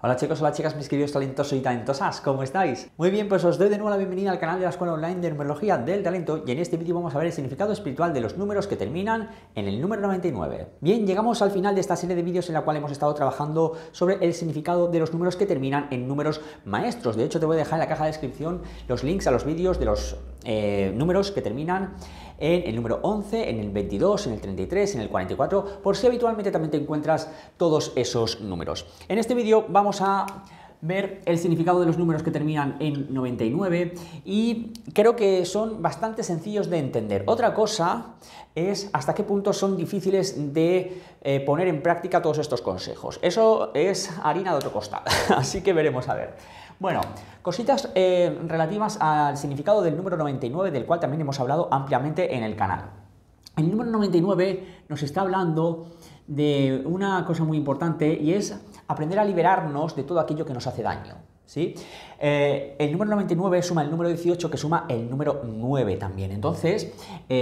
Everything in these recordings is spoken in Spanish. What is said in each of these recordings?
Hola chicos, hola chicas, mis queridos talentosos y talentosas, ¿cómo estáis? Muy bien, pues os doy de nuevo la bienvenida al canal de la Escuela Online de Numerología del Talento y en este vídeo vamos a ver el significado espiritual de los números que terminan en el número 99. Bien, llegamos al final de esta serie de vídeos en la cual hemos estado trabajando sobre el significado de los números que terminan en números maestros. De hecho, te voy a dejar en la caja de descripción los links a los vídeos de los números que terminan en el número 11, en el 22, en el 33, en el 44, por si habitualmente también te encuentras todos esos números. En este vídeo vamos a ver el significado de los números que terminan en 99 y creo que son bastante sencillos de entender. Otra cosa es hasta qué punto son difíciles de poner en práctica todos estos consejos. Eso es harina de otro costal, así que veremos a ver. Bueno, cositas relativas al significado del número 99, del cual también hemos hablado ampliamente en el canal. El número 99 nos está hablando de una cosa muy importante y es aprender a liberarnos de todo aquello que nos hace daño, ¿sí? El número 99 suma el número 18, que suma el número 9 también. Entonces,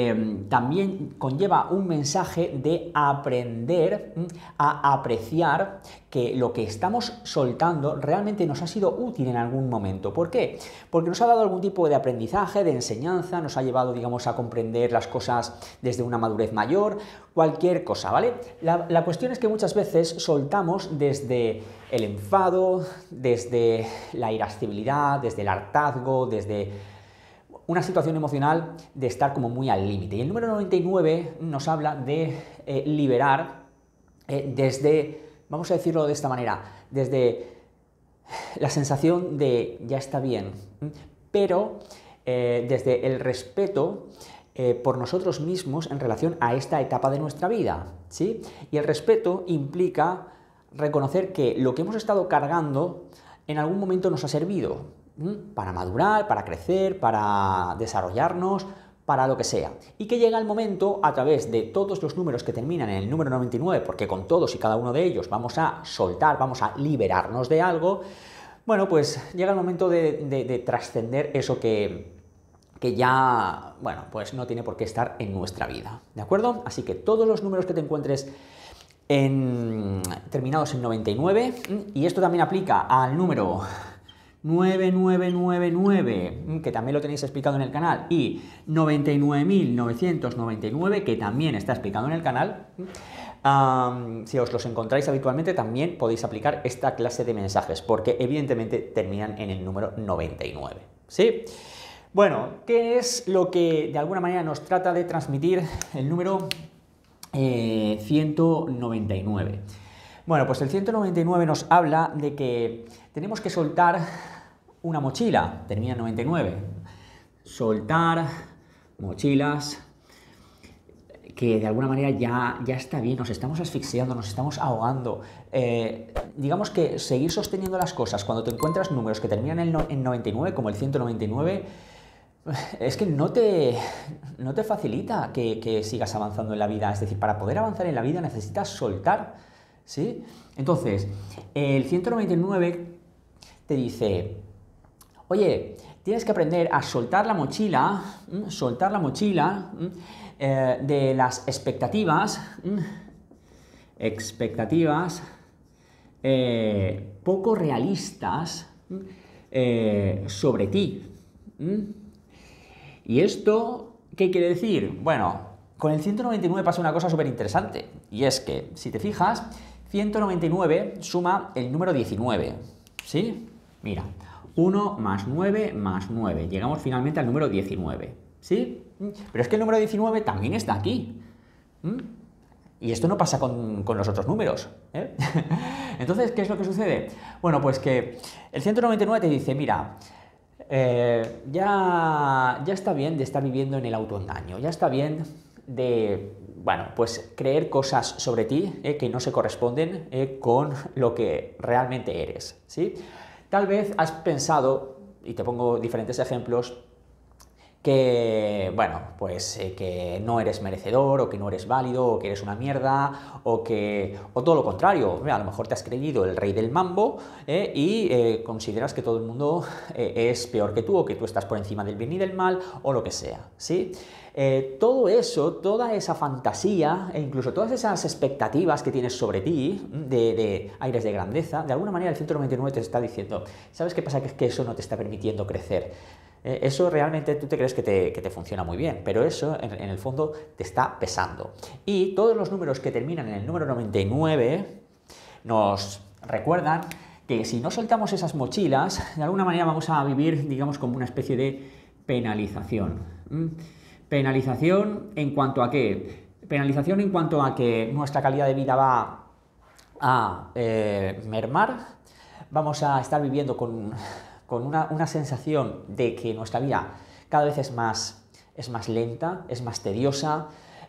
también conlleva un mensaje de aprender a apreciar que lo que estamos soltando realmente nos ha sido útil en algún momento. ¿Por qué? Porque nos ha dado algún tipo de aprendizaje, de enseñanza, nos ha llevado, digamos, a comprender las cosas desde una madurez mayor, cualquier cosa, ¿vale? La cuestión es que muchas veces soltamos desde el enfado, desde la irascibilidad, desde el hartazgo, desde una situación emocional de estar como muy al límite. Y el número 99 nos habla de liberar desde, vamos a decirlo de esta manera, desde la sensación de ya está bien, pero desde el respeto por nosotros mismos en relación a esta etapa de nuestra vida, ¿sí? Y el respeto implica reconocer que lo que hemos estado cargando en algún momento nos ha servido para madurar, para crecer, para desarrollarnos, para lo que sea. Y que llega el momento, a través de todos los números que terminan en el número 99, porque con todos y cada uno de ellos vamos a soltar, vamos a liberarnos de algo, bueno, pues llega el momento de trascender eso que ya, bueno, pues no tiene por qué estar en nuestra vida, ¿de acuerdo? Así que todos los números que te encuentres terminados en 99, y esto también aplica al número 9999, que también lo tenéis explicado en el canal, y 99.999, que también está explicado en el canal. Si os los encontráis habitualmente, también podéis aplicar esta clase de mensajes, porque evidentemente terminan en el número 99, ¿sí? Bueno, ¿qué es lo que de alguna manera nos trata de transmitir el número 199? Bueno, pues el 199 nos habla de que tenemos que soltar una mochila, termina en 99. Soltar mochilas que de alguna manera ya está bien, nos estamos asfixiando, nos estamos ahogando. Digamos que seguir sosteniendo las cosas cuando te encuentras números que terminan en 99, como el 199, es que no te facilita que sigas avanzando en la vida. Es decir, para poder avanzar en la vida necesitas soltar, ¿sí? Entonces, el 199 te dice, oye, tienes que aprender a soltar la mochila de las expectativas poco realistas sobre ti. ¿Y esto qué quiere decir? Bueno, con el 199 pasa una cosa súper interesante, y es que, si te fijas, 199 suma el número 19, ¿sí? Mira, 1 más 9 más 9, llegamos finalmente al número 19, ¿sí? Pero es que el número 19 también está aquí, y esto no pasa con los otros números, ¿eh? Entonces, ¿qué es lo que sucede? Bueno, pues que el 199 te dice, mira, ya está bien de estar viviendo en el autoengaño, ya está bien de, bueno, pues creer cosas sobre ti que no se corresponden con lo que realmente eres, ¿sí? Tal vez has pensado, y te pongo diferentes ejemplos, que, bueno, pues que no eres merecedor, o que no eres válido, o que eres una mierda, o todo lo contrario. A lo mejor te has creído el rey del mambo y consideras que todo el mundo es peor que tú, o que tú estás por encima del bien y del mal, o lo que sea, ¿sí? Todo eso, toda esa fantasía e incluso todas esas expectativas que tienes sobre ti, de aires de grandeza, de alguna manera el 199 te está diciendo, ¿sabes qué pasa? Que es que eso no te está permitiendo crecer. Eso realmente tú te crees que te funciona muy bien, pero eso en el fondo te está pesando. Y todos los números que terminan en el número 99 nos recuerdan que si no soltamos esas mochilas, de alguna manera vamos a vivir, digamos, como una especie de penalización. ¿Penalización en cuanto a qué? Penalización en cuanto a que nuestra calidad de vida va a mermar, vamos a estar viviendo con una sensación de que nuestra vida cada vez es más lenta, es más tediosa,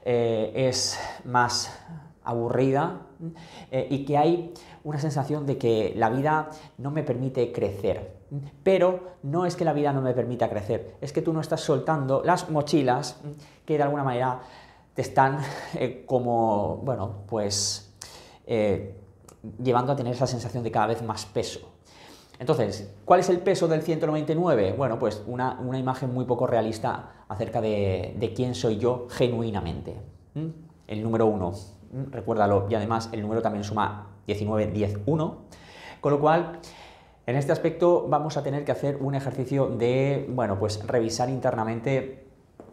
es más aburrida, y que hay una sensación de que la vida no me permite crecer. Pero no es que la vida no me permita crecer, es que tú no estás soltando las mochilas que de alguna manera te están como, bueno, pues llevando a tener esa sensación de cada vez más peso. Entonces, ¿cuál es el peso del 199? Bueno, pues una imagen muy poco realista acerca de quién soy yo genuinamente. El número 1, recuérdalo, y además el número también suma 19, 10, 1, con lo cual, en este aspecto vamos a tener que hacer un ejercicio de, bueno, pues revisar internamente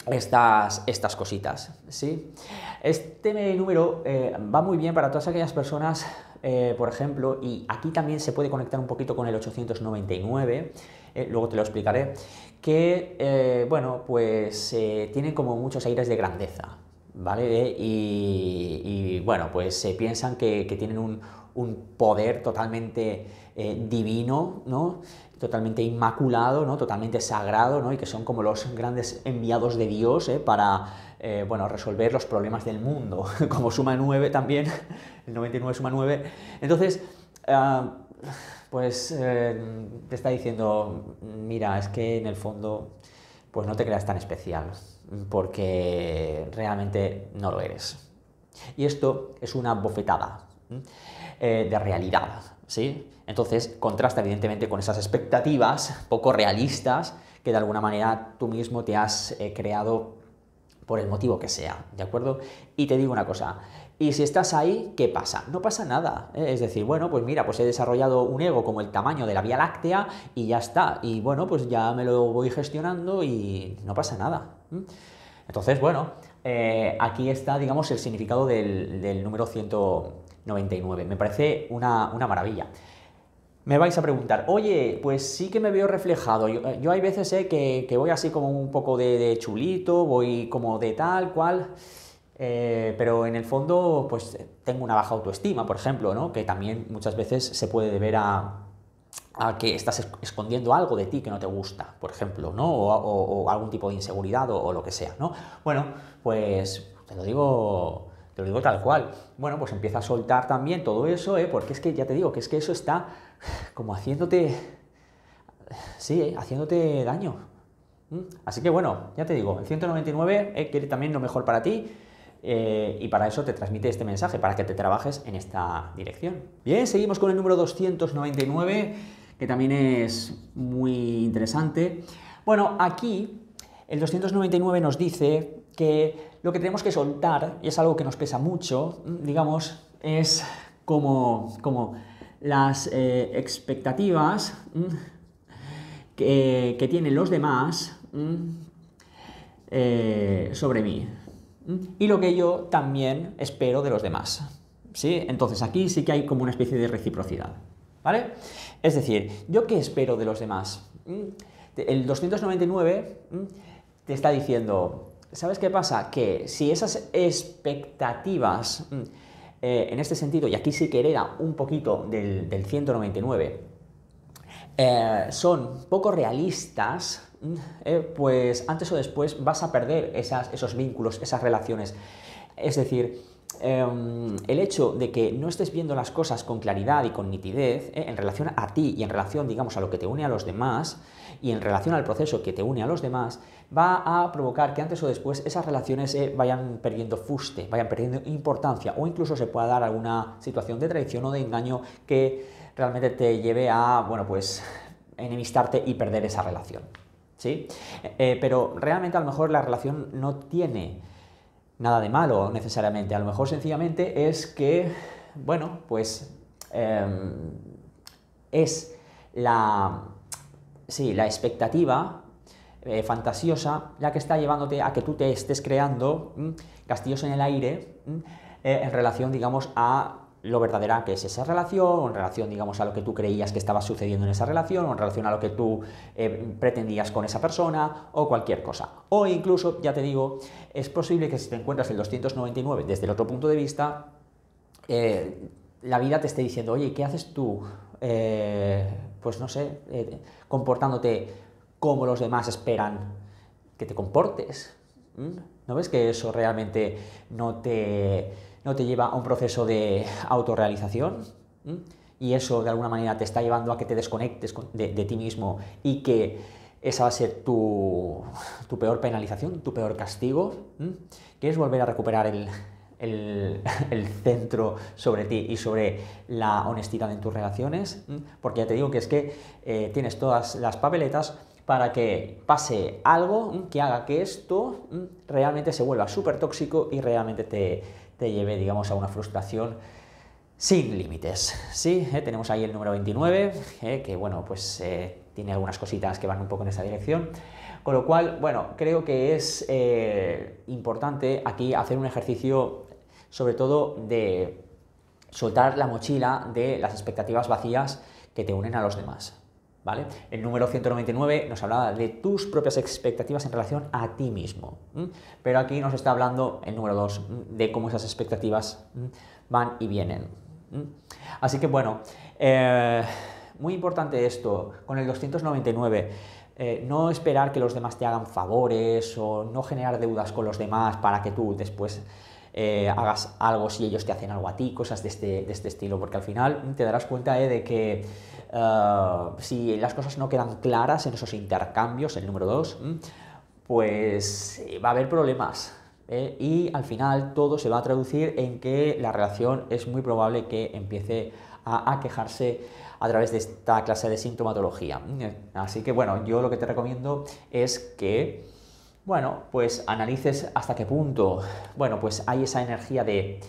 estas cositas, ¿sí? Este número va muy bien para todas aquellas personas, por ejemplo, y aquí también se puede conectar un poquito con el 899, luego te lo explicaré, que, bueno, pues tienen como muchos aires de grandeza, ¿vale? Y bueno, pues se piensan que tienen un poder totalmente divino, ¿no? Totalmente inmaculado, ¿no? Totalmente sagrado, ¿no? Y que son como los grandes enviados de Dios para, bueno, resolver los problemas del mundo. Como suma 9 también, el 99 suma 9. Entonces, pues te está diciendo, mira, es que en el fondo, pues no te creas tan especial, porque realmente no lo eres. Y esto es una bofetada de realidad, ¿sí? Entonces contrasta evidentemente con esas expectativas poco realistas que de alguna manera tú mismo te has creado por el motivo que sea, ¿de acuerdo? Y te digo una cosa, y si estás ahí, ¿qué pasa? No pasa nada, es decir, bueno, pues mira, pues he desarrollado un ego como el tamaño de la Vía Láctea y ya está, y bueno, pues ya me lo voy gestionando y no pasa nada. Entonces, bueno, aquí está, digamos, el significado del número 199. Me parece una maravilla. Me vais a preguntar, oye, pues sí que me veo reflejado. Yo hay veces que voy así como un poco de chulito, voy como de tal cual, pero en el fondo pues tengo una baja autoestima, por ejemplo, ¿no? Que también muchas veces se puede deber a que estás escondiendo algo de ti que no te gusta, por ejemplo, ¿no? O algún tipo de inseguridad o lo que sea, ¿no? Bueno, pues te lo digo tal cual. Bueno, pues empieza a soltar también todo eso, porque es que ya te digo que es que eso está como haciéndote, sí, haciéndote daño. Así que bueno, ya te digo, el 199 quiere también lo mejor para ti. Y para eso te transmite este mensaje, para que te trabajes en esta dirección. Bien, seguimos con el número 299, que también es muy interesante. Bueno, aquí el 299 nos dice que lo que tenemos que soltar, y es algo que nos pesa mucho, digamos, es como las expectativas que tienen los demás sobre mí. Y lo que yo también espero de los demás, ¿sí? Entonces aquí sí que hay como una especie de reciprocidad, ¿vale? Es decir, ¿yo qué espero de los demás? El 299 te está diciendo, ¿sabes qué pasa? Que si esas expectativas, en este sentido, y aquí sí que hereda un poquito del 199, son poco realistas, pues antes o después vas a perder esos vínculos, esas relaciones. Es decir, el hecho de que no estés viendo las cosas con claridad y con nitidez en relación a ti y en relación, digamos, a lo que te une a los demás y en relación al proceso que te une a los demás, va a provocar que antes o después esas relaciones vayan perdiendo fuste, vayan perdiendo importancia o incluso se pueda dar alguna situación de traición o de engaño que realmente te lleve a, bueno, pues enemistarte y perder esa relación, ¿sí? Pero realmente a lo mejor la relación no tiene nada de malo necesariamente, a lo mejor sencillamente es que, bueno, pues es la expectativa fantasiosa la que está llevándote a que tú te estés creando castillos en el aire en relación, digamos, a lo verdadera que es esa relación, o en relación, digamos, a lo que tú creías que estaba sucediendo en esa relación, o en relación a lo que tú pretendías con esa persona, o cualquier cosa. O incluso, ya te digo, es posible que si te encuentras el 299 desde el otro punto de vista, la vida te esté diciendo, oye, ¿qué haces tú? Pues no sé, comportándote como los demás esperan que te comportes. ¿No ves que eso realmente no te lleva a un proceso de autorrealización? Y eso de alguna manera te está llevando a que te desconectes de ti mismo y que esa va a ser tu peor penalización, tu peor castigo. ¿Quieres volver a recuperar el centro sobre ti y sobre la honestidad en tus relaciones? Porque ya te digo que es que tienes todas las papeletas para que pase algo que haga que esto realmente se vuelva súper tóxico y realmente te lleve, digamos, a una frustración sin límites, ¿sí? Tenemos ahí el número 29, que, bueno, pues tiene algunas cositas que van un poco en esa dirección, con lo cual, bueno, creo que es importante aquí hacer un ejercicio, sobre todo, de soltar la mochila de las expectativas vacías que te unen a los demás. ¿Vale? El número 199 nos hablaba de tus propias expectativas en relación a ti mismo, pero aquí nos está hablando el número 2 de cómo esas expectativas van y vienen. Así que bueno, muy importante esto, con el 299, no esperar que los demás te hagan favores o no generar deudas con los demás para que tú después hagas algo si ellos te hacen algo a ti, cosas de este estilo, porque al final te darás cuenta de que si las cosas no quedan claras en esos intercambios, el número 2, pues va a haber problemas. Y al final todo se va a traducir en que la relación es muy probable que empiece a quejarse a través de esta clase de sintomatología. Así que bueno, yo lo que te recomiendo es que, bueno, pues analices hasta qué punto, bueno, pues hay esa energía de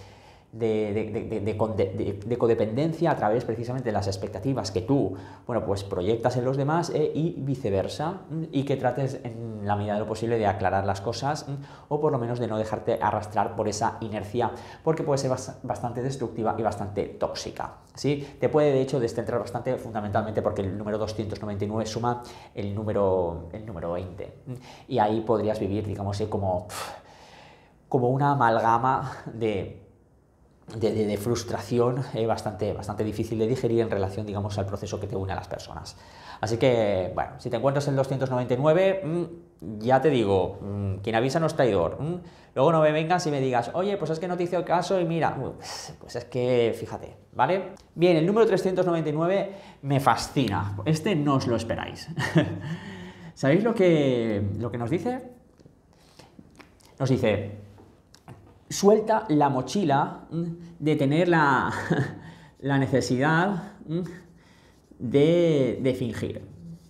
codependencia a través precisamente de las expectativas que tú, bueno, pues proyectas en los demás y viceversa, y que trates en la medida de lo posible de aclarar las cosas o por lo menos de no dejarte arrastrar por esa inercia, porque puede ser bastante destructiva y bastante tóxica, ¿sí? Te puede de hecho descentrar bastante, fundamentalmente porque el número 299 suma el número 20 y ahí podrías vivir, digamos, como una amalgama de frustración bastante difícil de digerir en relación, digamos, al proceso que te une a las personas. Así que, bueno, si te encuentras en el 299, ya te digo, quien avisa no es traidor. Luego no me vengas y me digas, oye, pues es que no te hice caso y mira, pues es que, fíjate, ¿vale? Bien, el número 399 me fascina. Este no os lo esperáis. ¿Sabéis lo que nos dice? Nos dice: suelta la mochila de tener la necesidad de fingir.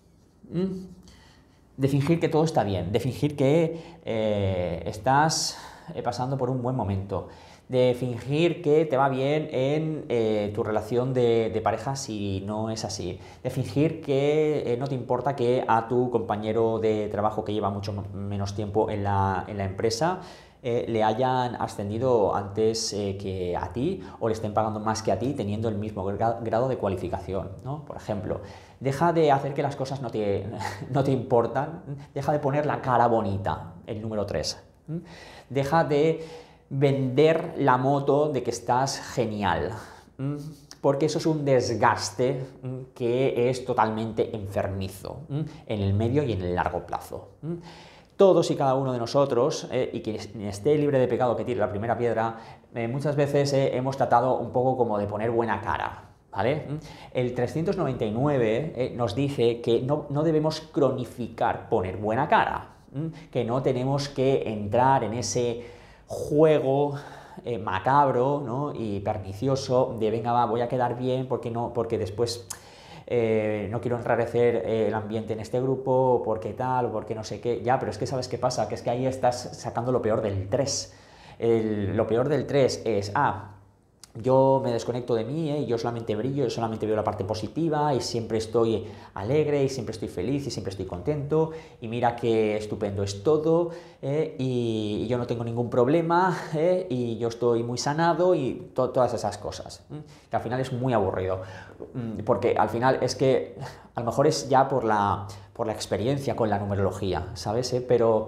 De fingir que todo está bien, de fingir que estás pasando por un buen momento, de fingir que te va bien en tu relación de pareja si no es así, de fingir que no te importa que a tu compañero de trabajo que lleva mucho menos tiempo en la empresa le hayan ascendido antes que a ti o le estén pagando más que a ti teniendo el mismo grado de cualificación, ¿no? Por ejemplo, deja de hacer que las cosas no te importan, deja de poner la cara bonita, el número 3. Deja de vender la moto de que estás genial, porque eso es un desgaste que es totalmente enfermizo en el medio y en el largo plazo. todos y cada uno de nosotros, y quien esté libre de pecado que tire la primera piedra, muchas veces hemos tratado un poco como de poner buena cara, ¿vale? El 399 nos dice que no debemos cronificar, poner buena cara, que no tenemos que entrar en ese juego macabro, ¿no? Y pernicioso de venga, va, voy a quedar bien porque después no quiero enrarecer el ambiente en este grupo, porque tal, o porque no sé qué. Ya, pero es que ¿sabes qué pasa? Que es que ahí estás sacando lo peor del 3. Lo peor del 3 es, yo me desconecto de mí, y yo solamente brillo, yo solamente veo la parte positiva y siempre estoy alegre y siempre estoy feliz y siempre estoy contento y mira qué estupendo es todo, y yo no tengo ningún problema, y yo estoy muy sanado y todas esas cosas, que al final es muy aburrido, porque al final es que a lo mejor es ya por la experiencia con la numerología, ¿sabes? Pero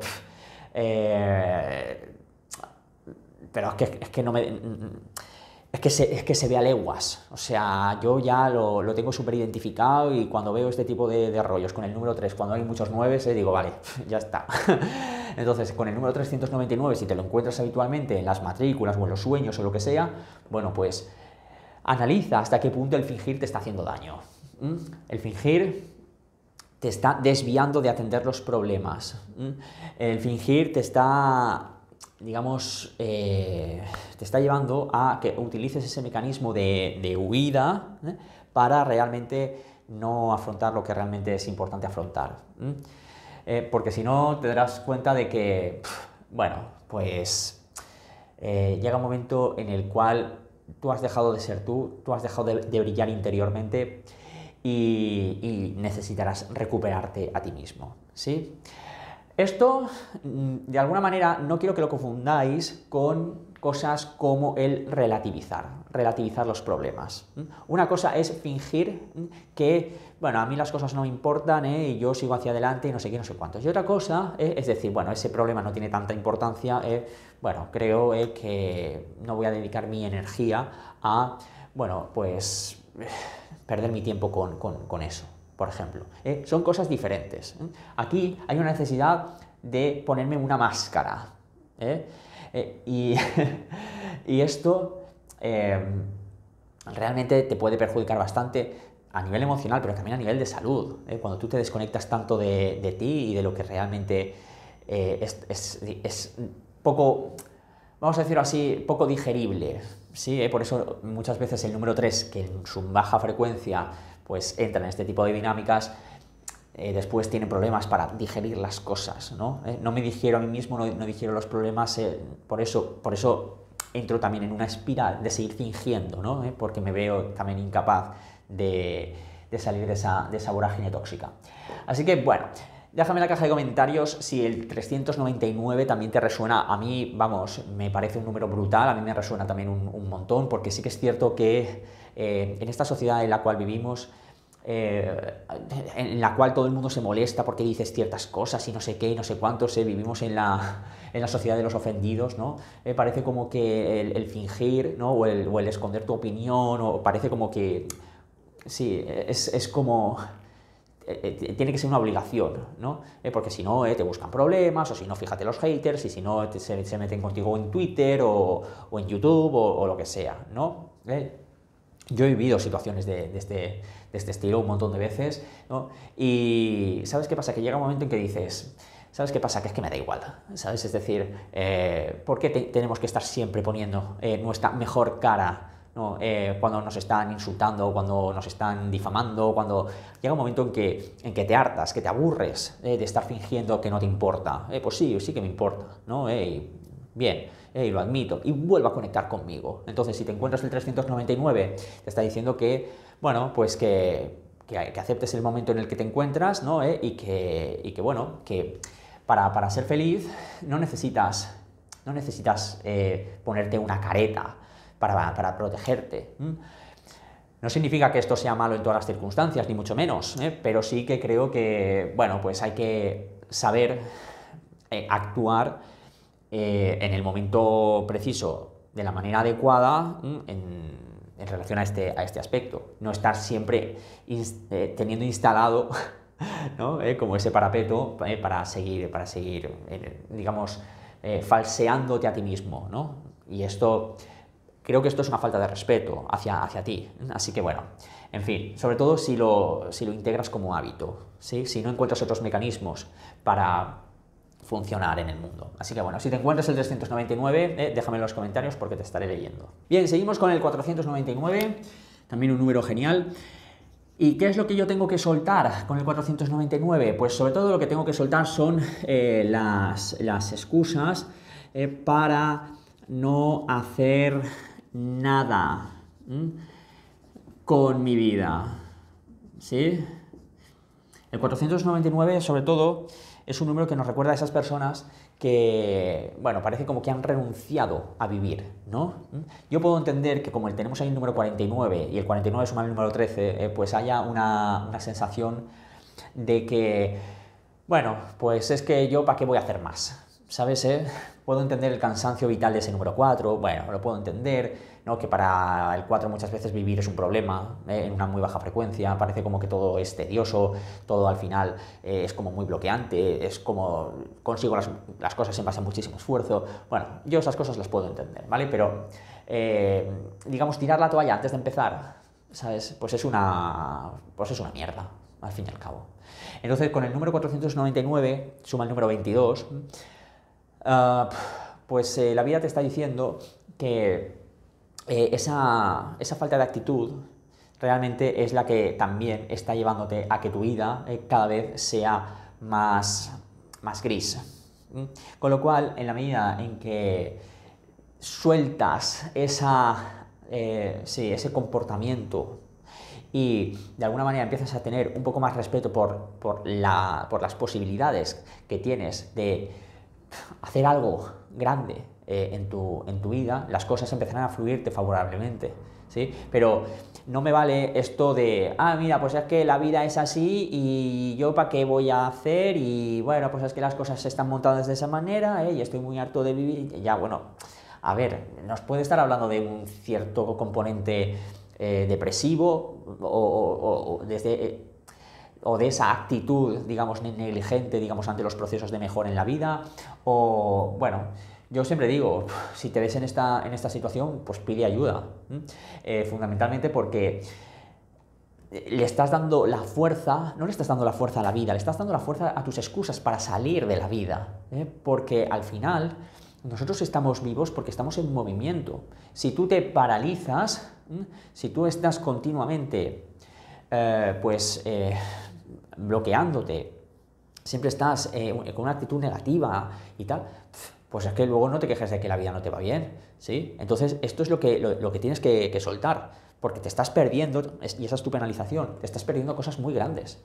es que no me... Es que se ve a leguas, o sea, yo ya lo tengo súper identificado y cuando veo este tipo de rollos con el número 3, cuando hay muchos 9, digo, vale, ya está. Entonces, con el número 399, si te lo encuentras habitualmente en las matrículas o en los sueños o lo que sea, bueno, pues analiza hasta qué punto el fingir te está haciendo daño. El fingir te está desviando de atender los problemas. El fingir te está, digamos, te está llevando a que utilices ese mecanismo de huida, para realmente no afrontar lo que realmente es importante afrontar. Porque si no te darás cuenta de que, bueno, pues llega un momento en el cual tú has dejado de ser tú has dejado de brillar interiormente y necesitarás recuperarte a ti mismo, ¿sí? Esto, de alguna manera, no quiero que lo confundáis con cosas como el relativizar los problemas. Una cosa es fingir que, bueno, a mí las cosas no me importan, y yo sigo hacia adelante y no sé qué, no sé cuántos. Y otra cosa es decir, bueno, ese problema no tiene tanta importancia, bueno, creo que no voy a dedicar mi energía a, bueno, pues perder mi tiempo con eso, por ejemplo. Son cosas diferentes. Aquí hay una necesidad de ponerme una máscara. Y esto realmente te puede perjudicar bastante a nivel emocional, pero también a nivel de salud. Cuando tú te desconectas tanto de ti y de lo que realmente es poco, vamos a decirlo así, poco digerible, ¿sí? Por eso muchas veces el número 3, que en su baja frecuencia pues entra en este tipo de dinámicas, después tiene problemas para digerir las cosas, ¿no? No me digiero a mí mismo, no digiero los problemas, por eso entro también en una espiral de seguir fingiendo, ¿no? Porque me veo también incapaz de salir de esa vorágine tóxica. Así que, bueno, déjame en la caja de comentarios si el 399 también te resuena. A mí, vamos, me parece un número brutal, a mí me resuena también un montón, porque sí que es cierto que en esta sociedad en la cual vivimos, en la cual todo el mundo se molesta porque dices ciertas cosas y no sé qué y no sé cuántos, vivimos en la sociedad de los ofendidos, ¿no? Parece como que el fingir, ¿no? o el esconder tu opinión, o parece como que, sí, es como... tiene que ser una obligación, ¿no? Porque si no, te buscan problemas, o si no, fíjate los haters, y si no, se meten contigo en Twitter o en YouTube o lo que sea, ¿no? Yo he vivido situaciones de este estilo un montón de veces, ¿no? Y ¿sabes qué pasa? Que llega un momento en que dices, ¿sabes qué pasa? Que es que me da igual, ¿sabes? Es decir, ¿por qué tenemos que estar siempre poniendo nuestra mejor cara, ¿no? Cuando nos están insultando, cuando nos están difamando, cuando llega un momento en que te hartas, que te aburres de estar fingiendo que no te importa? Pues sí que me importa, ¿no? Bien, lo admito, y vuelvo a conectar conmigo. Entonces, si te encuentras el 399, te está diciendo que, bueno, pues que aceptes el momento en el que te encuentras, ¿no? Y que bueno, que para ser feliz no necesitas ponerte una careta para protegerte. No significa que esto sea malo en todas las circunstancias, ni mucho menos, pero sí que creo que, bueno, pues hay que saber actuar en el momento preciso, de la manera adecuada, en relación a este aspecto. No estar siempre teniendo instalado ¿no? Como ese parapeto para seguir digamos, falseándote a ti mismo, ¿no? Y esto, creo que esto es una falta de respeto hacia ti. Así que bueno, en fin, sobre todo si lo integras como hábito, ¿sí? Si no encuentras otros mecanismos para funcionar en el mundo. Así que bueno, si te encuentras el 399, déjame en los comentarios porque te estaré leyendo. Bien, seguimos con el 499, también un número genial. ¿Y qué es lo que yo tengo que soltar con el 499? Pues sobre todo lo que tengo que soltar son las excusas para no hacer nada con mi vida, ¿sí? El 499, sobre todo, es un número que nos recuerda a esas personas que, bueno, parece como que han renunciado a vivir, ¿no? Yo puedo entender que como tenemos ahí el número 49 y el 49 suma el número 13, pues haya una sensación de que, bueno, pues es que yo ¿para qué voy a hacer más? ¿Sabes? Puedo entender el cansancio vital de ese número 4, bueno, lo puedo entender, ¿no? Que para el 4 muchas veces vivir es un problema, en una muy baja frecuencia, parece como que todo es tedioso, todo al final es como muy bloqueante, es como consigo las cosas en base a muchísimo esfuerzo. Bueno, yo esas cosas las puedo entender, ¿vale? Pero, digamos, tirar la toalla antes de empezar, ¿sabes? Pues es una mierda, al fin y al cabo. Entonces, con el número 499, suma el número 22, pues la vida te está diciendo que esa falta de actitud realmente es la que también está llevándote a que tu vida cada vez sea más gris. Con lo cual, en la medida en que sueltas ese comportamiento y de alguna manera empiezas a tener un poco más respeto por las posibilidades que tienes de hacer algo grande en tu vida, las cosas empezarán a fluirte favorablemente, ¿sí? Pero no me vale esto de, mira, pues es que la vida es así y yo para qué voy a hacer y bueno, pues es que las cosas están montadas de esa manera y estoy muy harto de vivir. Ya, bueno, a ver, nos puede estar hablando de un cierto componente depresivo o de esa actitud, digamos, negligente, digamos, ante los procesos de mejora en la vida, o, bueno, yo siempre digo, si te ves en esta situación, pues pide ayuda, fundamentalmente porque le estás dando la fuerza, no le estás dando la fuerza a la vida, le estás dando la fuerza a tus excusas para salir de la vida, porque al final nosotros estamos vivos porque estamos en movimiento. Si tú te paralizas, si tú estás continuamente bloqueándote, siempre estás con una actitud negativa y tal, pues es que luego no te quejes de que la vida no te va bien, ¿sí? Entonces esto es lo que tienes que soltar, porque te estás perdiendo, y esa es tu penalización, te estás perdiendo cosas muy grandes.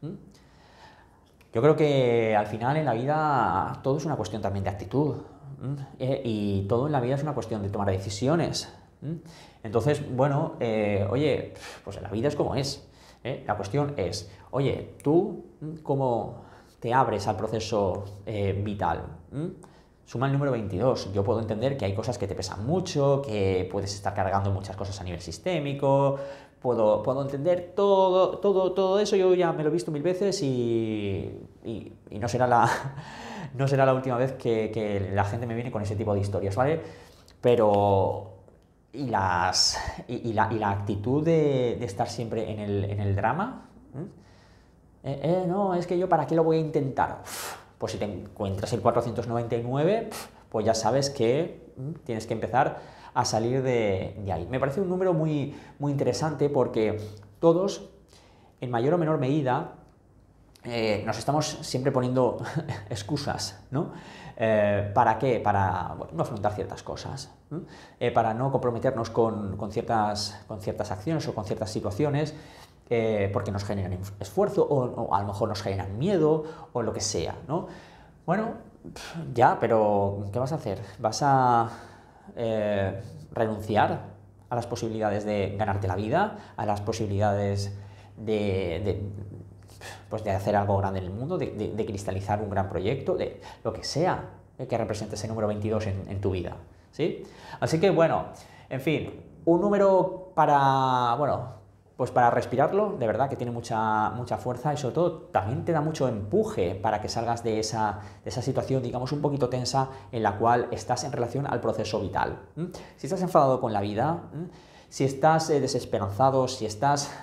Yo creo que al final en la vida todo es una cuestión también de actitud, y todo en la vida es una cuestión de tomar decisiones. Entonces, bueno, oye, pues la vida es como es. La cuestión es, oye, ¿tú cómo te abres al proceso vital? Suma el número 22. Yo puedo entender que hay cosas que te pesan mucho, que puedes estar cargando muchas cosas a nivel sistémico, puedo entender todo eso, yo ya me lo he visto mil veces y no será la última vez que la gente me viene con ese tipo de historias, ¿vale? Pero y la actitud de estar siempre en el drama, no, es que yo para qué lo voy a intentar. Pues si te encuentras el 499, pues ya sabes que tienes que empezar a salir de ahí. Me parece un número muy, muy interesante porque todos, en mayor o menor medida, nos estamos siempre poniendo excusas, ¿no? ¿Para qué? Para no afrontar ciertas cosas, para no comprometernos con ciertas acciones o con ciertas situaciones, porque nos generan esfuerzo o a lo mejor nos generan miedo o lo que sea, ¿no? Bueno, ya, pero ¿qué vas a hacer? ¿Vas a renunciar a las posibilidades de ganarte la vida, a las posibilidades de hacer algo grande en el mundo, de cristalizar un gran proyecto, de lo que sea que represente ese número 22 en tu vida, ¿sí? Así que, bueno, en fin, un número para, bueno, pues para respirarlo, de verdad que tiene mucha fuerza y sobre todo también te da mucho empuje para que salgas de esa situación, digamos, un poquito tensa en la cual estás en relación al proceso vital. Si estás enfadado con la vida, si estás desesperanzado, si estás,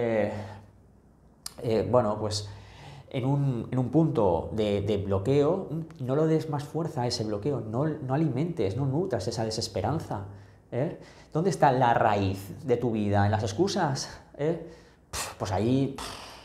bueno, pues en un punto de bloqueo, no lo des más fuerza a ese bloqueo, no alimentes, no nutras esa desesperanza. ¿Dónde está la raíz de tu vida? ¿En las excusas? Pues ahí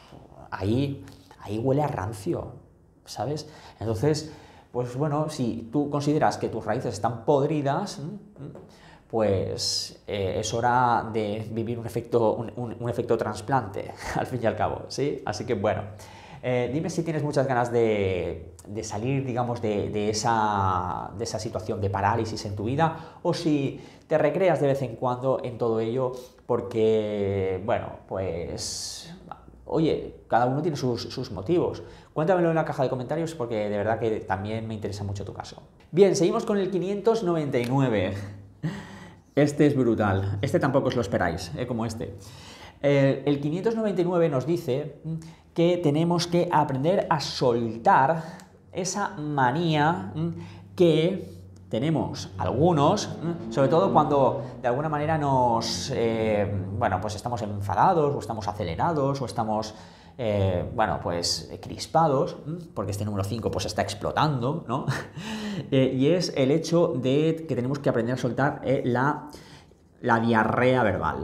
huele a rancio, ¿sabes? Entonces, pues bueno, si tú consideras que tus raíces están podridas, pues es hora de vivir un efecto trasplante, al fin y al cabo, ¿sí? Así que bueno, dime si tienes muchas ganas de salir, digamos, de esa situación de parálisis en tu vida, o si te recreas de vez en cuando en todo ello, porque, bueno, pues, oye, cada uno tiene sus motivos. Cuéntamelo en la caja de comentarios porque de verdad que también me interesa mucho tu caso. Bien, seguimos con el 599. Este es brutal. Este tampoco os lo esperáis, como este. El 599 nos dice que tenemos que aprender a soltar esa manía que tenemos algunos, sobre todo cuando de alguna manera bueno, pues estamos enfadados, o estamos acelerados, o estamos, bueno, pues crispados, porque este número 5 pues está explotando, ¿no? Y es el hecho de que tenemos que aprender a soltar la diarrea verbal.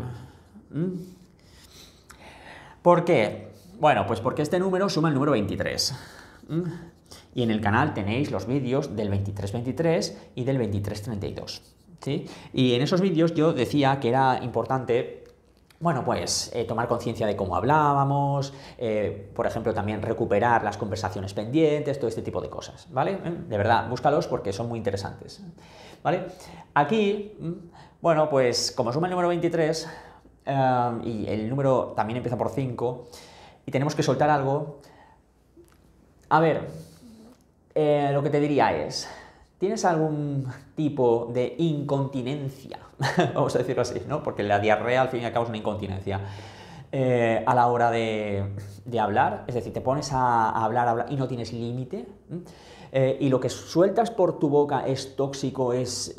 ¿Por qué? Bueno, pues porque este número suma el número 23. Y en el canal tenéis los vídeos del 23-23 y del 23-32. ¿Sí? Y en esos vídeos yo decía que era importante, bueno, pues tomar conciencia de cómo hablábamos, por ejemplo, también recuperar las conversaciones pendientes, todo este tipo de cosas, ¿vale? De verdad, búscalos porque son muy interesantes, ¿vale? Aquí, bueno, pues como suma el número 23 y el número también empieza por 5 y tenemos que soltar algo, a ver, lo que te diría es, ¿tienes algún tipo de incontinencia? Vamos a decirlo así, ¿no? Porque la diarrea al fin y al cabo es una incontinencia. A la hora de hablar, es decir, te pones a hablar y no tienes límite, y lo que sueltas por tu boca es tóxico, es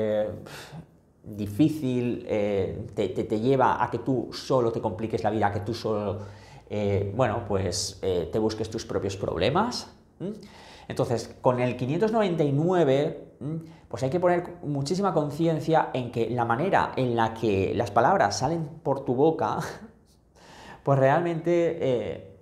difícil, te lleva a que tú solo te compliques la vida, a que tú solo, bueno, pues te busques tus propios problemas. Entonces, con el 599, pues hay que poner muchísima conciencia en que la manera en la que las palabras salen por tu boca, pues realmente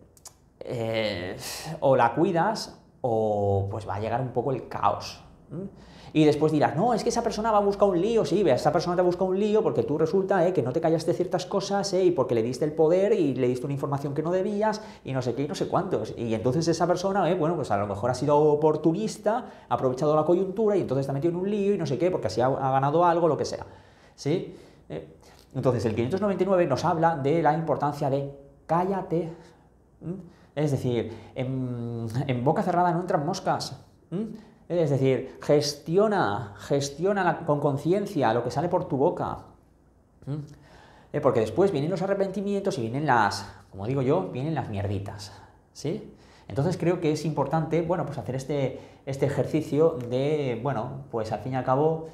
o la cuidas o pues va a llegar un poco el caos. Y después dirás, no, es que esa persona va a buscar un lío. Sí, esa persona te ha buscado un lío porque tú resulta que no te callaste ciertas cosas y porque le diste el poder y le diste una información que no debías y no sé qué y no sé cuántos. Y entonces esa persona, bueno, pues a lo mejor ha sido oportunista, ha aprovechado la coyuntura y entonces te ha metido en un lío y no sé qué porque así ha ganado algo, lo que sea. ¿Sí? Entonces el 599 nos habla de la importancia de cállate. Es decir, en boca cerrada no entran moscas. Es decir, gestiona con conciencia lo que sale por tu boca. Porque después vienen los arrepentimientos y vienen como digo yo, vienen las mierditas. ¿Sí? Entonces creo que es importante, bueno, pues hacer este ejercicio de, bueno, pues al fin y al cabo,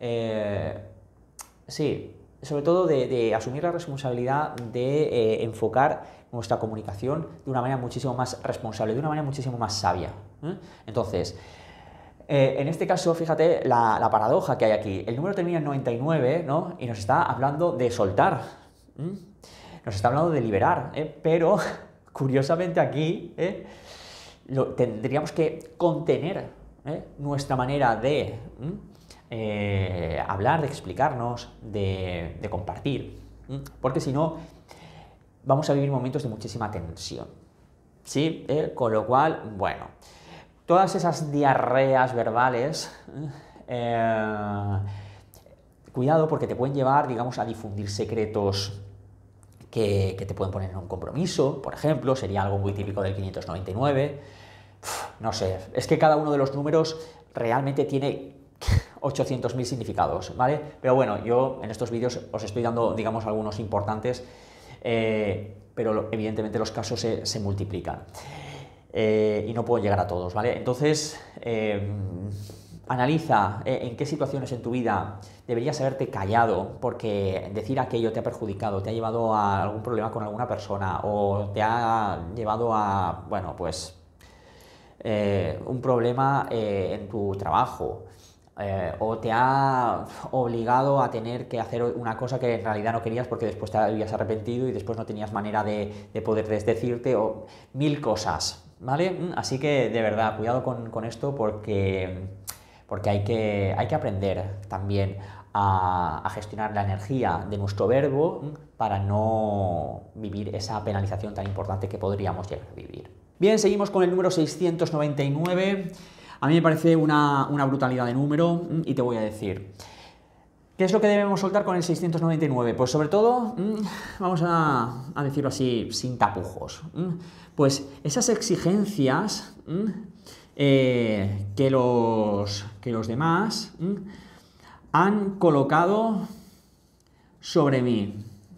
sí, sobre todo de asumir la responsabilidad de enfocar nuestra comunicación de una manera muchísimo más responsable, de una manera muchísimo más sabia. Entonces, en este caso, fíjate la paradoja que hay aquí. El número termina en 99, ¿no? Y nos está hablando de soltar. Nos está hablando de liberar, pero curiosamente aquí tendríamos que contener nuestra manera de hablar, de explicarnos, de compartir, porque si no vamos a vivir momentos de muchísima tensión, ¿sí? Con lo cual, bueno, todas esas diarreas verbales, cuidado porque te pueden llevar, digamos, a difundir secretos que te pueden poner en un compromiso, por ejemplo, sería algo muy típico del 599. No sé, es que cada uno de los números realmente tiene 800.000 significados, ¿vale? Pero bueno, yo en estos vídeos os estoy dando, digamos, algunos importantes pero evidentemente los casos se multiplican. Y no puedo llegar a todos, ¿vale? Entonces, analiza en qué situaciones en tu vida deberías haberte callado porque decir aquello te ha perjudicado, te ha llevado a algún problema con alguna persona o te ha llevado a, bueno, pues, un problema en tu trabajo. O te ha obligado a tener que hacer una cosa que en realidad no querías porque después te habías arrepentido y después no tenías manera de poder desdecirte, o mil cosas, ¿vale? Así que de verdad, cuidado con esto porque hay que aprender también a gestionar la energía de nuestro verbo para no vivir esa penalización tan importante que podríamos llegar a vivir. Bien, seguimos con el número 699. A mí me parece una brutalidad de número y te voy a decir, ¿qué es lo que debemos soltar con el 699? Pues sobre todo, vamos a decirlo así, sin tapujos, pues esas exigencias que los demás han colocado sobre mí,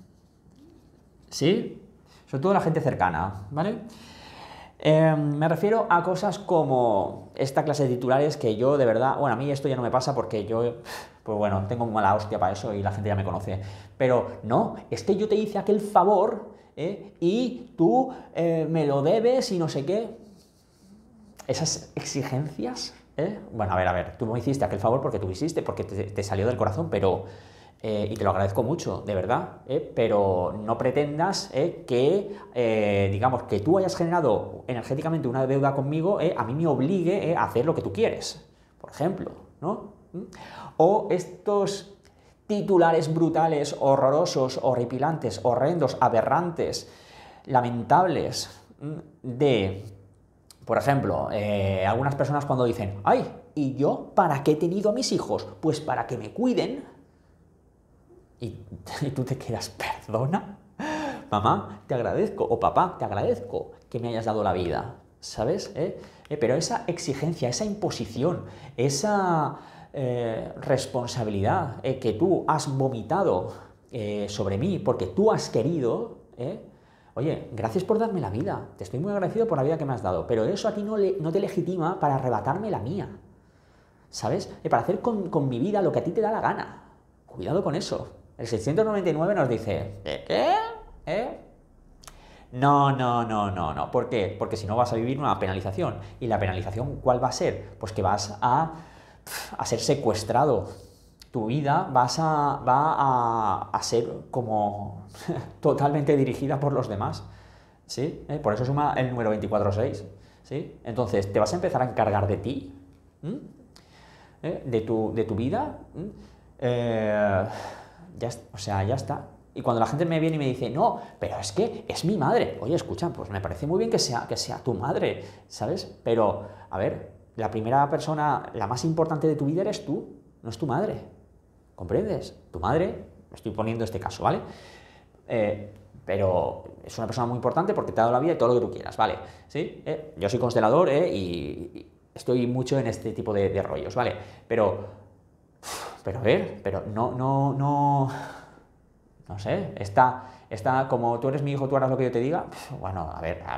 ¿sí? Sobre todo la gente cercana, ¿vale? Me refiero a cosas como esta clase de titulares que yo de verdad, bueno, a mí esto ya no me pasa porque yo, pues bueno, tengo mala hostia para eso y la gente ya me conoce, pero no, es que yo te hice aquel favor y tú me lo debes y no sé qué. Esas exigencias, bueno, a ver, tú me hiciste aquel favor porque tú hiciste, porque te salió del corazón, pero... y te lo agradezco mucho, de verdad, pero no pretendas que, digamos, que tú hayas generado energéticamente una deuda conmigo, a mí me obligue a hacer lo que tú quieres, por ejemplo, ¿no? O estos titulares brutales, horrorosos, horripilantes, horrendos, aberrantes, lamentables, de, por ejemplo, algunas personas cuando dicen, ¡ay! ¿Y yo para qué he tenido a mis hijos? Pues para que me cuiden. Y tú te quedas, ¿perdona? Mamá, te agradezco, o papá, te agradezco que me hayas dado la vida, ¿sabes? Pero esa exigencia, esa imposición, esa responsabilidad que tú has vomitado sobre mí porque tú has querido, oye, gracias por darme la vida, te estoy muy agradecido por la vida que me has dado, pero eso a ti no te legitima para arrebatarme la mía, ¿sabes? Para hacer con mi vida lo que a ti te da la gana. Cuidado con eso. El 699 nos dice, ¿qué? No. ¿Por qué? Porque si no vas a vivir una penalización. ¿Y la penalización cuál va a ser? Pues que vas a ser secuestrado. Tu vida va a ser como totalmente dirigida por los demás. ¿Sí? Por eso suma el número 24-6. ¿Sí? Entonces, ¿te vas a empezar a encargar de ti? ¿De tu vida? Ya está. Y cuando la gente me viene y me dice, no, pero es que es mi madre. Oye, escucha, pues me parece muy bien que sea tu madre, ¿sabes? Pero, a ver, la primera persona, la más importante de tu vida eres tú, no es tu madre. ¿Comprendes? Tu madre, me estoy poniendo este caso, ¿vale? Pero es una persona muy importante porque te ha dado la vida y todo lo que tú quieras, ¿vale? ¿Sí? Yo soy constelador y estoy mucho en este tipo de rollos, ¿vale? Pero a ver, pero no sé, está como tú eres mi hijo, tú harás lo que yo te diga. Bueno, a ver,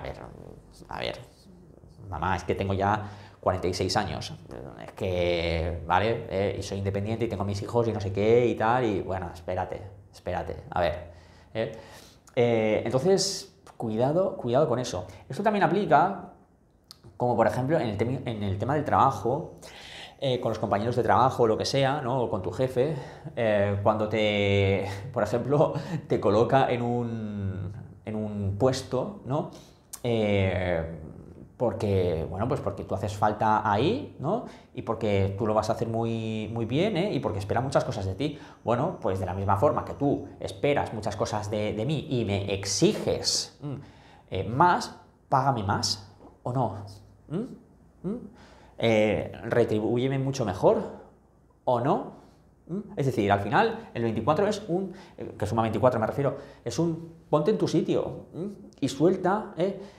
mamá, es que tengo ya 46 años, es que, ¿vale? Y soy independiente y tengo mis hijos y no sé qué y tal, y bueno, espérate, a ver. Entonces, cuidado con eso. Esto también aplica, como por ejemplo, en el tema del trabajo, con los compañeros de trabajo o lo que sea, ¿no? O con tu jefe, cuando por ejemplo, te coloca en un puesto, ¿no? Porque tú haces falta ahí, ¿no? Y porque tú lo vas a hacer muy, muy bien, y porque espera muchas cosas de ti. Bueno, pues de la misma forma que tú esperas muchas cosas de mí y me exiges más, págame más, ¿o no? Retribúyeme mucho mejor, ¿o no? Es decir, al final, el 24 es que suma 24 me refiero, es ponte en tu sitio y suelta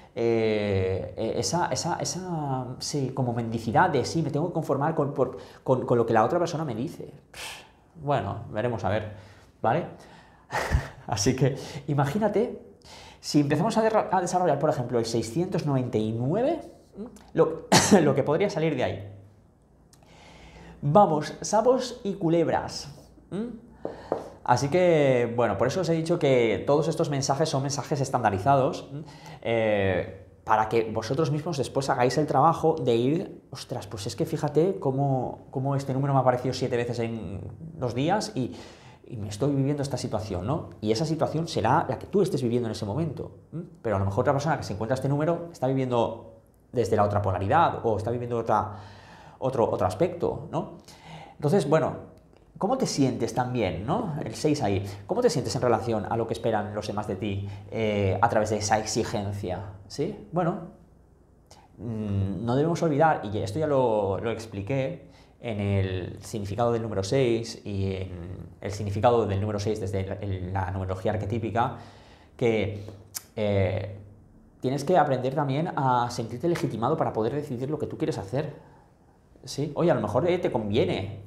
esa sí, como mendicidad de sí, me tengo que conformar con lo que la otra persona me dice. Bueno, veremos a ver, ¿vale? Así que imagínate, si empezamos a desarrollar, por ejemplo, el 699, lo que podría salir de ahí. Vamos, sapos y culebras. Así que, bueno, por eso os he dicho que todos estos mensajes son mensajes estandarizados para que vosotros mismos después hagáis el trabajo de ir, ostras, pues es que fíjate cómo este número me ha aparecido 7 veces en 2 días y me estoy viviendo esta situación, ¿no? Y esa situación será la que tú estés viviendo en ese momento. Pero a lo mejor otra persona que se encuentra este número está viviendo desde la otra polaridad o está viviendo otro aspecto, ¿no? Entonces, bueno, ¿cómo te sientes también, ¿no? El 6 ahí. ¿Cómo te sientes en relación a lo que esperan los demás de ti a través de esa exigencia? ¿Sí? Bueno, no debemos olvidar, y esto ya lo expliqué en el significado del número 6 y en el significado del número 6 desde la numerología arquetípica, que tienes que aprender también a sentirte legitimado para poder decidir lo que tú quieres hacer. ¿Sí? Oye, a lo mejor te conviene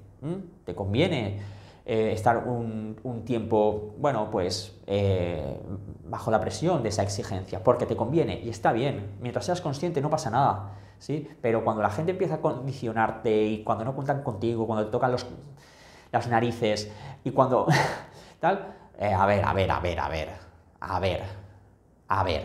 estar un tiempo, bueno, pues bajo la presión de esa exigencia, porque te conviene y está bien. Mientras seas consciente no pasa nada, ¿sí? Pero cuando la gente empieza a condicionarte y cuando no cuentan contigo, cuando te tocan las narices y cuando tal, a ver.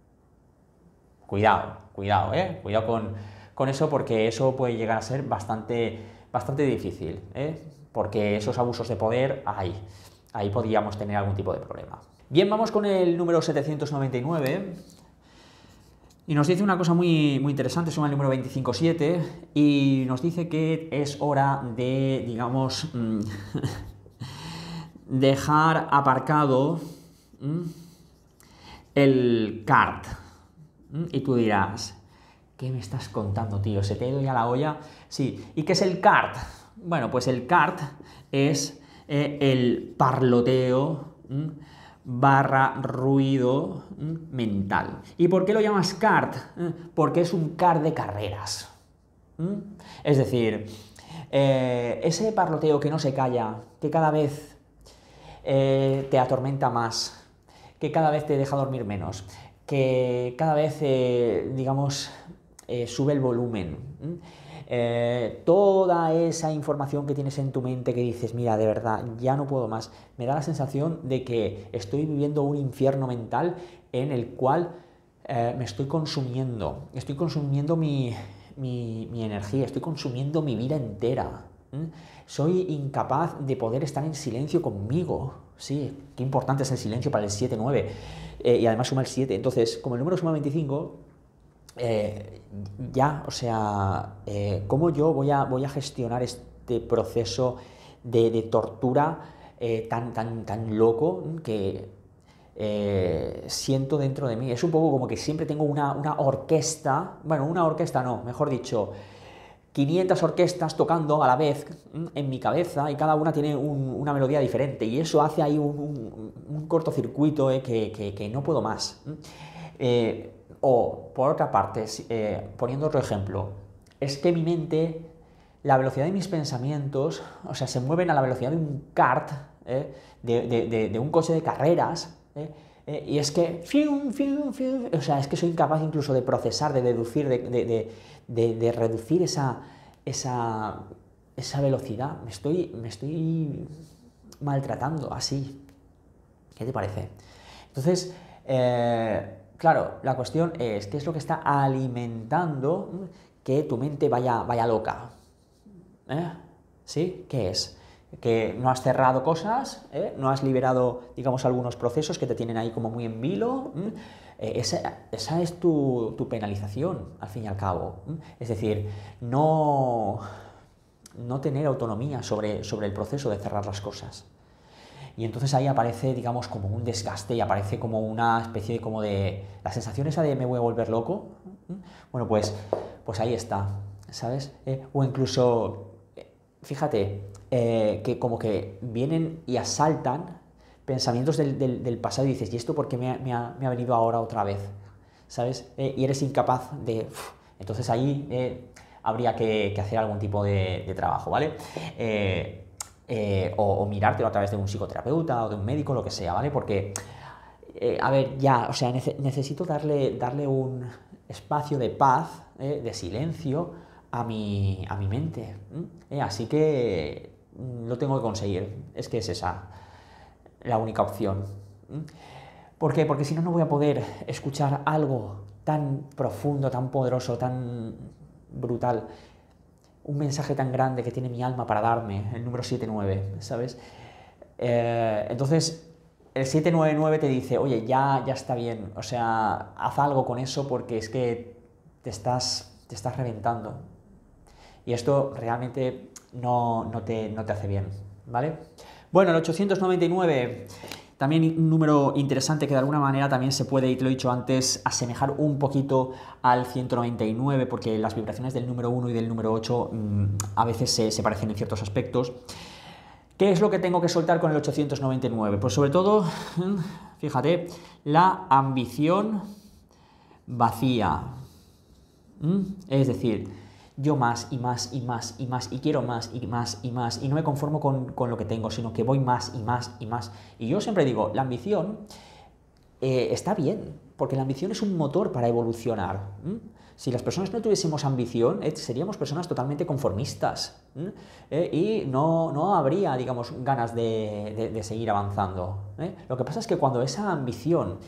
Cuidado, cuidado con eso, porque eso puede llegar a ser bastante difícil, porque esos abusos de poder, ahí podríamos tener algún tipo de problema. Bien, vamos con el número 799, y nos dice una cosa muy, muy interesante, suma el número 25-7, y nos dice que es hora de, digamos, dejar aparcado el kart. Y tú dirás, ¿qué me estás contando, tío? ¿Se te ha ido ya la olla? Sí. ¿Y qué es el kart? Bueno, pues el kart es el parloteo barra ruido mental. ¿Y por qué lo llamas kart? Porque es un kart de carreras. Es decir, ese parloteo que no se calla, que cada vez te atormenta más, que cada vez te deja dormir menos, que cada vez, digamos, sube el volumen. Toda esa información que tienes en tu mente que dices, mira, de verdad, ya no puedo más, me da la sensación de que estoy viviendo un infierno mental en el cual me estoy consumiendo mi energía, estoy consumiendo mi vida entera. Soy incapaz de poder estar en silencio conmigo. Sí, qué importante es el silencio para el 7-9. Y además suma el 7. Entonces, como el número suma 25, ¿cómo yo voy a gestionar este proceso de tortura tan loco que siento dentro de mí? Es un poco como que siempre tengo una orquesta, bueno, una orquesta no, mejor dicho, 500 orquestas tocando a la vez en mi cabeza y cada una tiene una melodía diferente y eso hace ahí un cortocircuito que no puedo más. O, por otra parte, poniendo otro ejemplo, es que mi mente, la velocidad de mis pensamientos, o sea, se mueven a la velocidad de un kart, de un coche de carreras, y es que, o sea, es que soy incapaz incluso de procesar, de deducir, de reducir esa velocidad. Me estoy maltratando así. ¿Qué te parece? Entonces, claro, la cuestión es, ¿qué es lo que está alimentando que tu mente vaya loca? ¿Sí? ¿Qué es? Que no has cerrado cosas, no has liberado, digamos, algunos procesos que te tienen ahí como muy en vilo. Esa es tu penalización, al fin y al cabo. Es decir, no tener autonomía sobre el proceso de cerrar las cosas. Y entonces ahí aparece, digamos, como un desgaste y aparece como una especie de la sensación esa de me voy a volver loco. Bueno, pues ahí está, ¿sabes? O incluso, fíjate, que como que vienen y asaltan pensamientos del pasado y dices, ¿y esto por qué me ha venido ahora otra vez? ¿Sabes? Y eres incapaz de... Entonces ahí habría que hacer algún tipo de trabajo, ¿vale? o mirártelo a través de un psicoterapeuta o de un médico, lo que sea, ¿vale? Porque, a ver, ya, o sea, necesito darle un espacio de paz, de silencio a mi mente. Así que lo tengo que conseguir. Es que es esa la única opción. ¿Por qué? Porque si no, no voy a poder escuchar algo tan profundo, tan poderoso, tan brutal, un mensaje tan grande que tiene mi alma para darme, el número 79, ¿sabes? Entonces, el 799 te dice, oye, ya está bien, o sea, haz algo con eso porque es que te estás reventando. Y esto realmente no te hace bien, ¿vale? Bueno, el 899... También un número interesante que de alguna manera también se puede, y te lo he dicho antes, asemejar un poquito al 199, porque las vibraciones del número 1 y del número 8 a veces se parecen en ciertos aspectos. ¿Qué es lo que tengo que soltar con el 899? Pues sobre todo, fíjate, la ambición vacía. Es decir, yo más y más y más y más y quiero más y más y más y no me conformo con lo que tengo, sino que voy más y más y más. Y yo siempre digo, la ambición está bien, porque la ambición es un motor para evolucionar. Si las personas no tuviésemos ambición, seríamos personas totalmente conformistas y no habría, digamos, ganas de seguir avanzando. Lo que pasa es que cuando esa ambición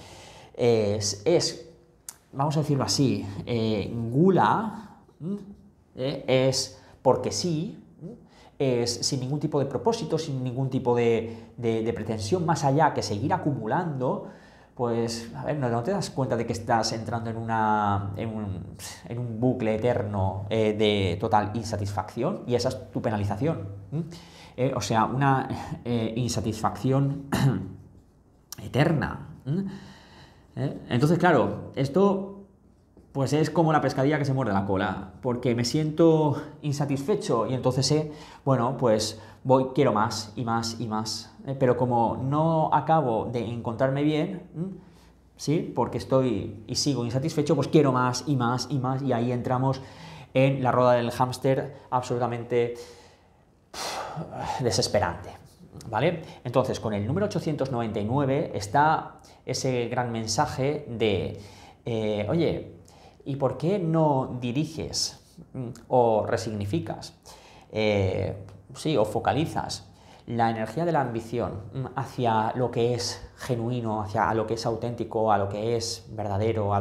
vamos a decirlo así, gula, es porque sí, es sin ningún tipo de propósito, sin ningún tipo de pretensión más allá que seguir acumulando, pues, a ver, no te das cuenta de que estás entrando en un bucle eterno de total insatisfacción, y esa es tu penalización. O sea, una insatisfacción eterna. Entonces, claro, esto pues es como la pescadilla que se muerde la cola, porque me siento insatisfecho y entonces, bueno, pues quiero más y más y más, pero como no acabo de encontrarme bien, ¿sí? Porque estoy y sigo insatisfecho, pues quiero más y más y más, y ahí entramos en la rueda del hámster absolutamente desesperante, ¿vale? Entonces, con el número 899 está ese gran mensaje de, oye, ¿y por qué no diriges o resignificas, sí, o focalizas la energía de la ambición hacia lo que es genuino, hacia lo que es auténtico, a lo que es verdadero,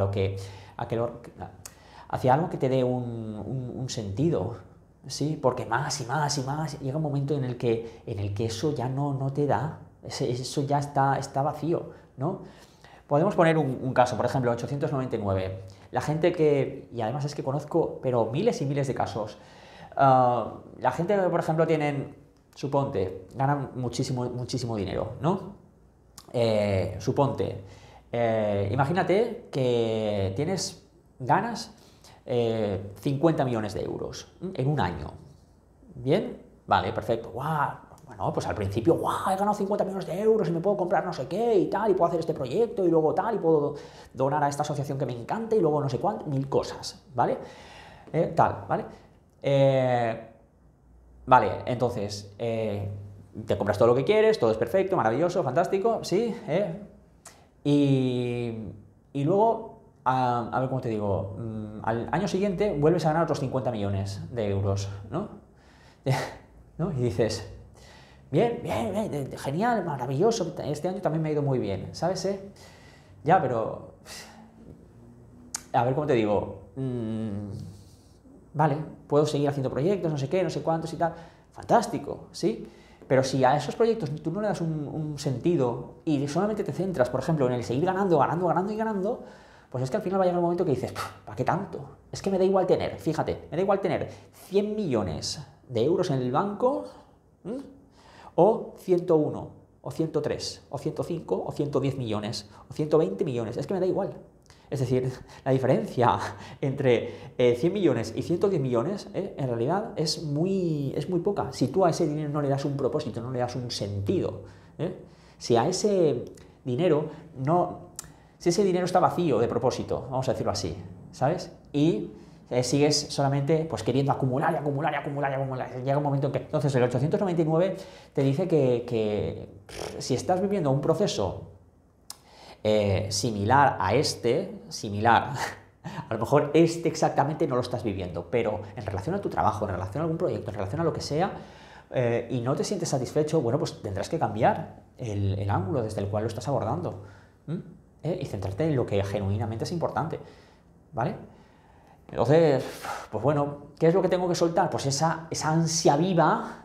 hacia algo que te dé un sentido? Sí, porque más y más y más llega un momento en el que eso ya no te da, eso ya está vacío, ¿no? Podemos poner un caso, por ejemplo, 899. La gente y además es que conozco, pero miles y miles de casos. La gente que, por ejemplo, ganan muchísimo dinero, ¿no? Imagínate que ganas 50 millones de euros en un año. ¿Bien? Vale, perfecto. ¡Guau! Bueno, pues al principio, ¡guau! He ganado 50 millones de euros y me puedo comprar no sé qué y tal, y puedo hacer este proyecto y luego tal, y puedo donar a esta asociación que me encanta y luego no sé cuánto, 1000 cosas, ¿vale? ¿Vale? Vale, entonces, te compras todo lo que quieres, todo es perfecto, maravilloso, fantástico, ¿sí? Y luego, a ver cómo te digo, al año siguiente vuelves a ganar otros 50 millones de euros, ¿no? ¿No? Y dices, bien, genial, maravilloso, este año también me ha ido muy bien, ¿sabes? Ya, pero, a ver cómo te digo, vale, puedo seguir haciendo proyectos, no sé qué, no sé cuántos y tal, fantástico, ¿sí? Pero si a esos proyectos tú no le das un sentido y solamente te centras, por ejemplo, en el seguir ganando, pues es que al final va a llegar un momento que dices, ¿para qué tanto? Es que me da igual fíjate, me da igual tener 100 millones de euros en el banco, o 101, o 103, o 105, o 110 millones, o 120 millones, es que me da igual. Es decir, la diferencia entre 100 millones y 110 millones en realidad es muy poca. Si tú a ese dinero no le das un propósito, no le das un sentido, si a ese dinero si ese dinero está vacío de propósito, vamos a decirlo así, ¿sabes? Y sigues solamente pues queriendo acumular y acumular y acumular y acumular. Llega un momento en que... Entonces el 899 te dice que si estás viviendo un proceso similar a similar, a lo mejor exactamente no lo estás viviendo, pero en relación a tu trabajo, en relación a algún proyecto, en relación a lo que sea, y no te sientes satisfecho, bueno, pues tendrás que cambiar el ángulo desde el cual lo estás abordando, y centrarte en lo que genuinamente es importante, ¿vale? Entonces, pues bueno, ¿qué es lo que tengo que soltar? Pues esa ansia viva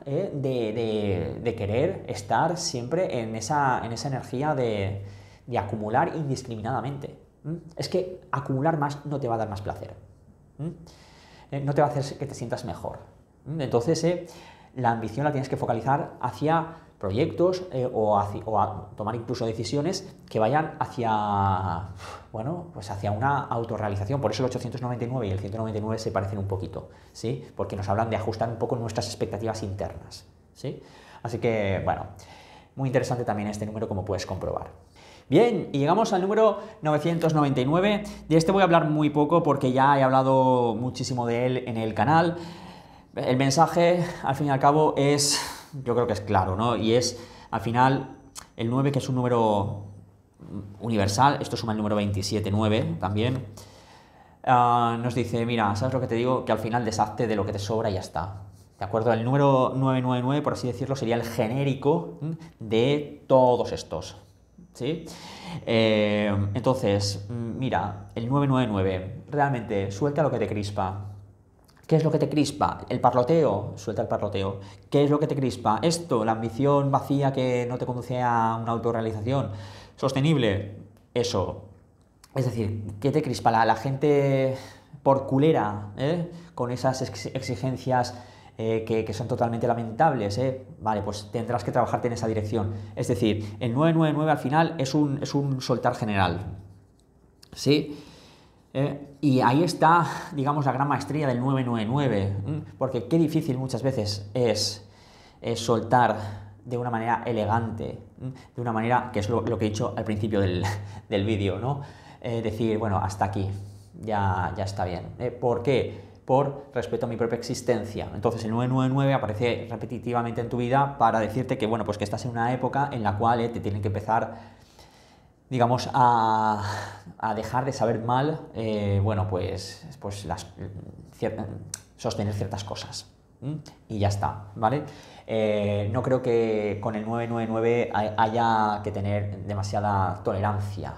de querer estar siempre en esa energía de acumular indiscriminadamente. Es que acumular más no te va a dar más placer. No te va a hacer que te sientas mejor. Entonces, la ambición la tienes que focalizar hacia proyectos o a tomar incluso decisiones que vayan hacia, bueno, pues hacia una autorrealización. Por eso el 899 y el 199 se parecen un poquito, ¿sí? Porque nos hablan de ajustar un poco nuestras expectativas internas, ¿sí? Así que, bueno, muy interesante también este número, como puedes comprobar. Bien, y llegamos al número 999. De este voy a hablar muy poco porque ya he hablado muchísimo de él en el canal. El mensaje, al fin y al cabo, yo creo que es claro, ¿no? Y es, al final, el 9, que es un número universal, esto suma el número 27-9 también, nos dice, mira, ¿sabes lo que te digo? Que al final deshazte de lo que te sobra y ya está. ¿De acuerdo? El número 999, por así decirlo, sería el genérico de todos estos, ¿sí? Entonces, mira, el 999, realmente, suelta lo que te crispa. ¿Qué es lo que te crispa? El parloteo, suelta el parloteo. ¿Qué es lo que te crispa? Esto, la ambición vacía que no te conduce a una autorrealización sostenible, eso. Es decir, ¿qué te crispa? La gente por culera, con esas exigencias que son totalmente lamentables, vale, pues tendrás que trabajarte en esa dirección. Es decir, el 999 al final es un soltar general, ¿sí? Y ahí está, digamos, la gran maestría del 999, porque qué difícil muchas veces es soltar de una manera elegante, de una manera que es lo que he dicho al principio del vídeo, ¿no? Decir, bueno, hasta aquí, ya está bien. ¿Por qué? Por respeto a mi propia existencia. Entonces el 999 aparece repetitivamente en tu vida para decirte que, bueno, pues que estás en una época en la cual te tienen que empezar, digamos, a dejar de saber mal, bueno, pues sostener ciertas cosas. Y ya está, ¿vale? No creo que con el 999 haya que tener demasiada tolerancia.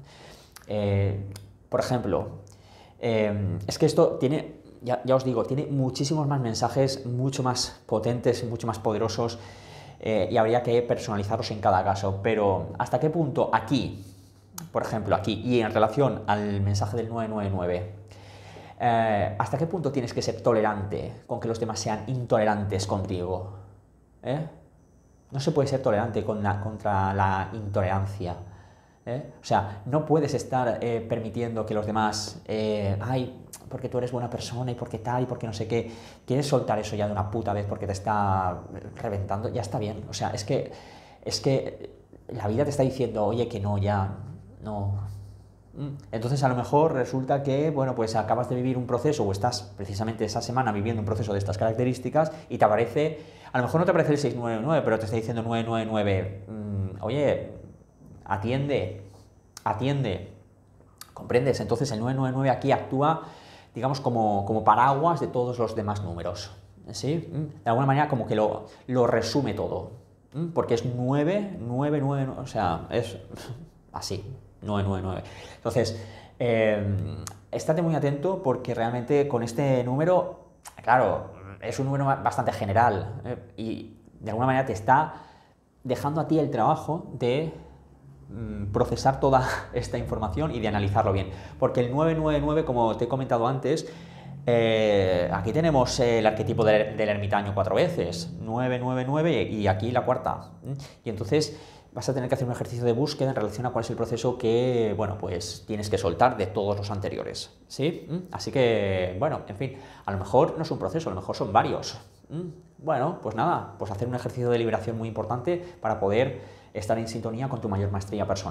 Por ejemplo, es que esto tiene, ya os digo, tiene muchísimos más mensajes, mucho más potentes, mucho más poderosos, y habría que personalizarlos en cada caso. Pero ¿hasta qué punto aquí, por ejemplo, aquí, y en relación al mensaje del 999, hasta qué punto tienes que ser tolerante con que los demás sean intolerantes contigo? No se puede ser tolerante contra la intolerancia. O sea, no puedes estar permitiendo que los demás, ay, porque tú eres buena persona y porque tal y porque no sé qué, quieres soltar eso ya de una puta vez porque te está reventando, ya está bien. O sea, es que la vida te está diciendo, oye, que no, ya, no. Entonces a lo mejor resulta que, bueno, pues acabas de vivir un proceso o estás precisamente esa semana viviendo un proceso de estas características y te aparece, a lo mejor no te aparece el 699, pero te está diciendo 999, oye, atiende, ¿comprendes? Entonces el 999 aquí actúa, digamos, como paraguas de todos los demás números, ¿sí? De alguna manera como que lo resume todo, porque es 999, o sea, es así, 999. Entonces, estate muy atento porque realmente con este número, claro, es un número bastante general, y de alguna manera te está dejando a ti el trabajo de procesar toda esta información y de analizarlo bien, porque el 999, como te he comentado antes, aquí tenemos el arquetipo del ermitaño 4 veces, 999 y aquí la cuarta, y entonces vas a tener que hacer un ejercicio de búsqueda en relación a cuál es el proceso que, bueno, pues tienes que soltar de todos los anteriores, ¿sí? Así que, bueno, en fin, a lo mejor no es un proceso, a lo mejor son varios. Bueno, pues nada, pues hacer un ejercicio de liberación muy importante para poder estar en sintonía con tu mayor maestría personal.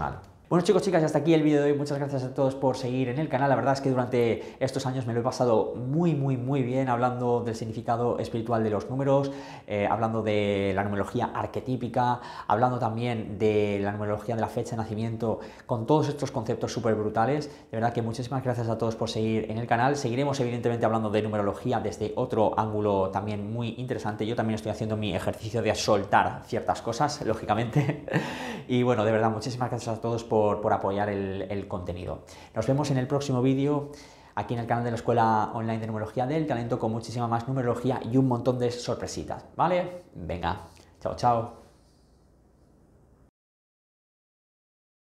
Bueno chicos, chicas, hasta aquí el vídeo de hoy. Muchas gracias a todos por seguir en el canal. La verdad es que durante estos años me lo he pasado muy bien hablando del significado espiritual de los números, hablando de la numerología arquetípica, hablando también de la numerología de la fecha de nacimiento, con todos estos conceptos súper brutales. De verdad que muchísimas gracias a todos por seguir en el canal. Seguiremos evidentemente hablando de numerología desde otro ángulo también muy interesante. Yo también estoy haciendo mi ejercicio de soltar ciertas cosas, lógicamente. Y bueno, de verdad, muchísimas gracias a todos por apoyar el contenido. Nos vemos en el próximo vídeo aquí en el canal de la Escuela Online de Numerología del Talento con muchísima más numerología y un montón de sorpresitas, ¿vale? Venga, chao, chao.